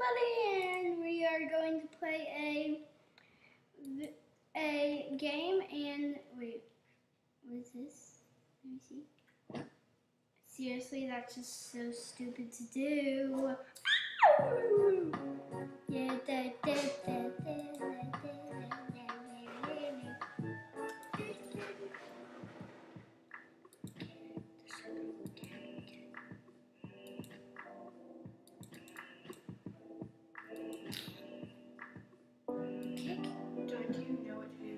everybody, and we are going to play a game. And wait, what is this? Let me see. Seriously, that's just so stupid to do. Yeah, Do you know what to do?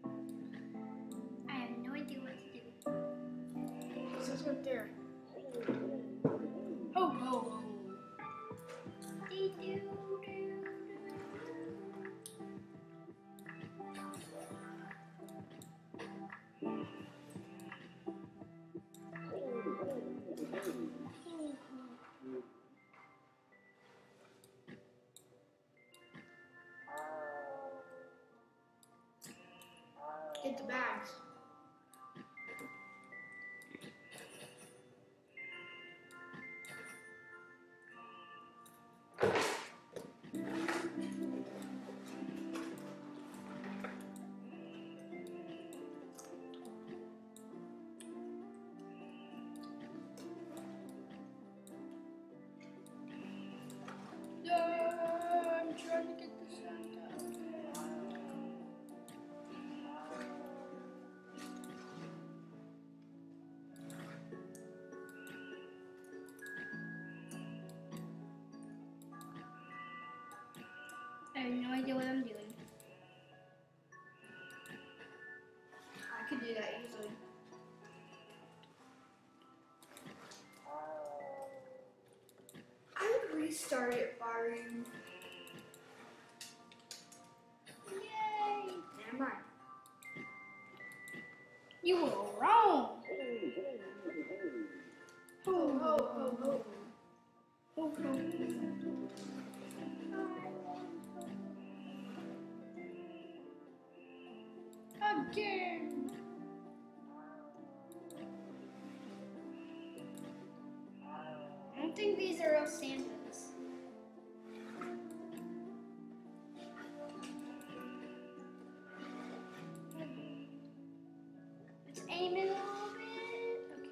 I have no idea what to do. So let's go there. Oh, oh, Get the bags. Yeah, I'm trying to get the sound out there. I have no idea what I'm doing. I could do that easily. I would restart it, Barry. Yay! Never mind. You were wrong. Oh, oh, oh, oh. Oh, oh. Again. I don't think these are real Santas. Let's aim it a little bit.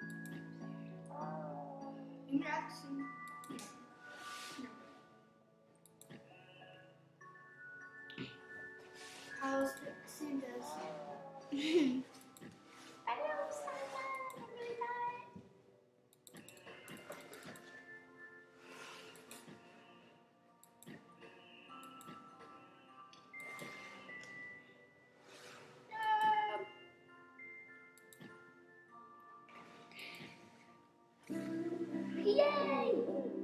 Okay. You have to see. How's the Santa's? I know Santa. I'm really not. Yay!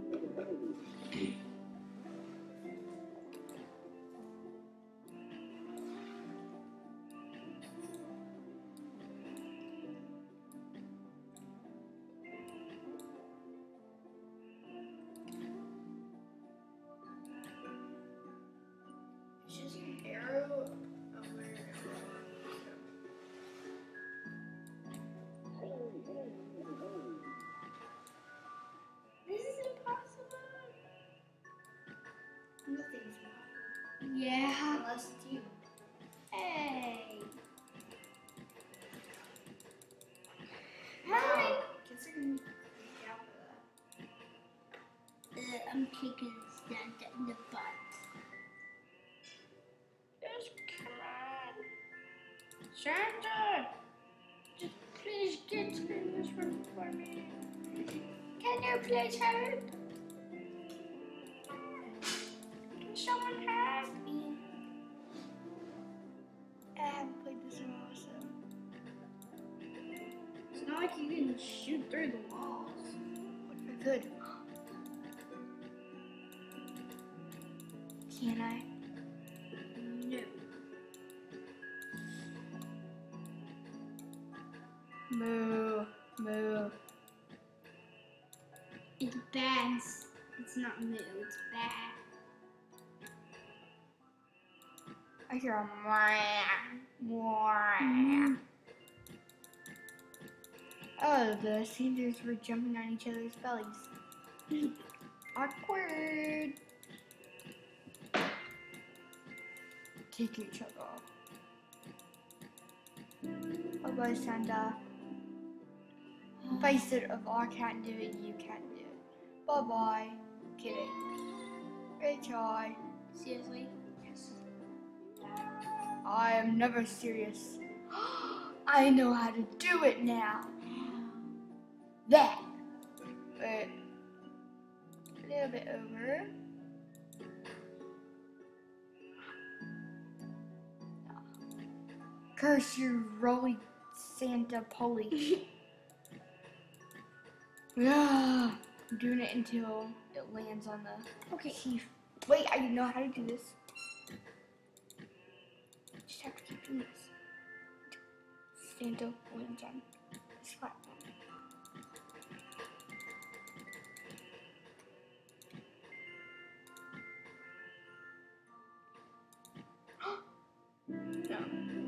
It's just an arrow of where it This is impossible. Nothing's possible. Yeah. Unless it's you. Hey. Wow. Hi. Considering me down for that. I'm kicking Santa in the butt. Just come on. Santa! Just please get through this one for me. Can you please help? Can someone help me? I haven't played this in a while, so. It's not like you can shoot through the walls. What if I could? Can I? No. Moo. Moo. It's bad. It's not new. It's bad. I hear a mwah. Oh, the Santas were jumping on each other's bellies. Awkward. Take your truck off. Bye-bye, Santa. If I said if I can't do it, you can't do it. Bye-bye. Kidding. Great try. Seriously? Yes. I am never serious. I know how to do it now. There. Wait. A little bit over. Curse you, rolly Santa Polly. Yeah. I'm doing it until it lands on the teeth. Wait, I know how to do this. Just have to keep doing this. Santa lands on this platform. No.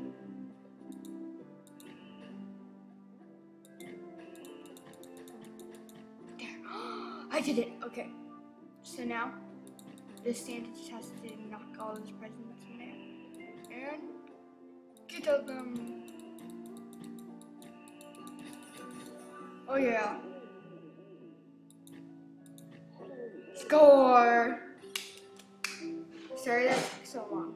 There. I did it. Okay. So now, this Santa just has to knock all his presents in there. And get out them. Oh yeah. Score! Sorry that took so long.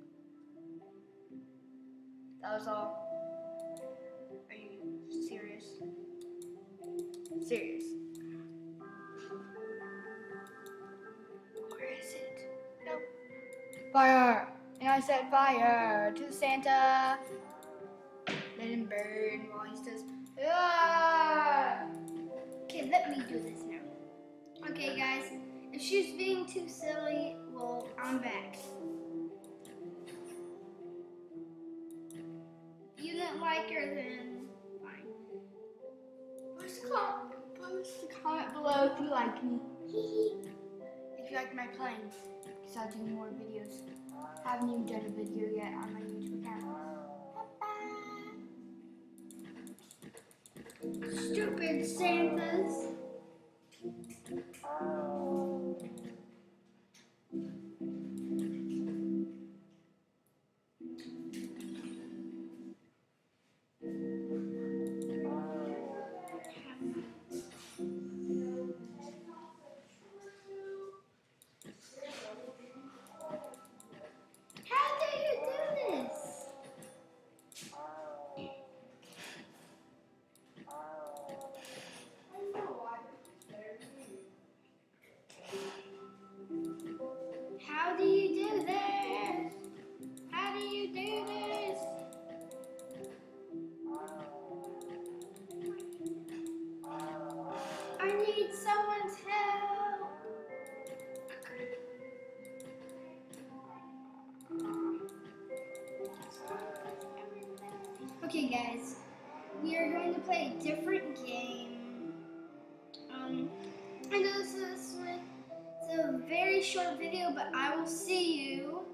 That was all. Are you serious? Serious. Where is it? Nope. Fire! And I said fire to Santa. Let him burn while he says, ah! Okay, let me do this now. Okay, guys. If she's being too silly, well, I'm back. If you didn't like her, then fine. Post a comment below if you like me. If you like my playing, because I'll do more videos. I haven't even done a video yet on my YouTube account. Bye-bye. Stupid Santas. How do you do this? How do you do this? How do you do this? I need someone's help. Okay, guys, we are going to play a different game. I know this is it's a very short video, but I will see you